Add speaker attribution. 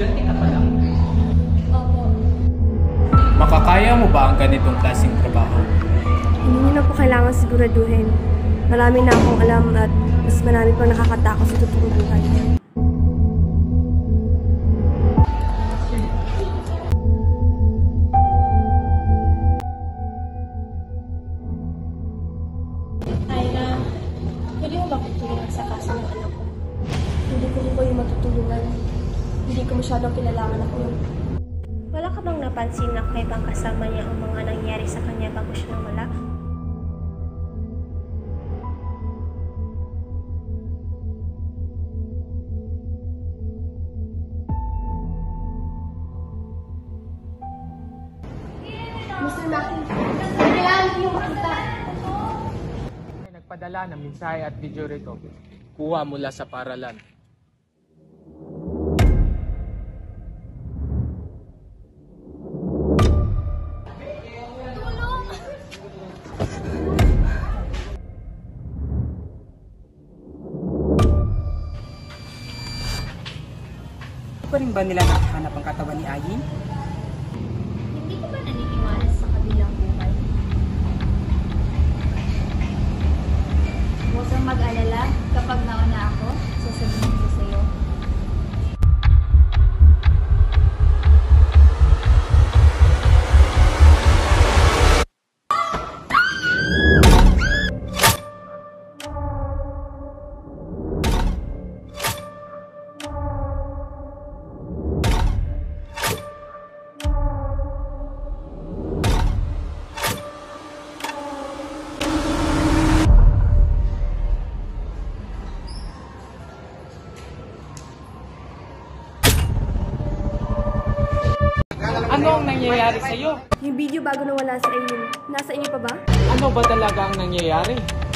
Speaker 1: Estudyante ka pa lang.
Speaker 2: Opo.
Speaker 1: Makakaya mo ba ang ganitong klaseng trabaho?
Speaker 2: Hindi niyo na po kailangan siguraduhin. Marami na akong alam at mas marami pang nakakatakot sa totoong buhay. Ayla, pwede mo ba tutulungan sa kaso ng anak ko? Hindi ko po yung matutulungan. Hindi ko masyadong kilalaman ako yun. Wala ka bang napansin na kaibang kasama niya ang mga nangyari sa kanya bago siya nawala? Mr. Maki, kailangan niyo makita.
Speaker 1: May nagpadala ng mensahe at video rito. Kuha mula sa paralan.
Speaker 3: Pa rin ba nila nakahanap ang katawan ni Ayin?
Speaker 2: Hindi ko ba naniniwala sa kabilang buhay? Huwag kang mag-alala. Kapag nauna ako, sasabihin ko sa'yo.
Speaker 1: Ano ang nangyayari sa'yo?
Speaker 2: Yung video bago nawala sa inyo, nasa inyo pa ba?
Speaker 1: Ano ba talaga ang nangyayari?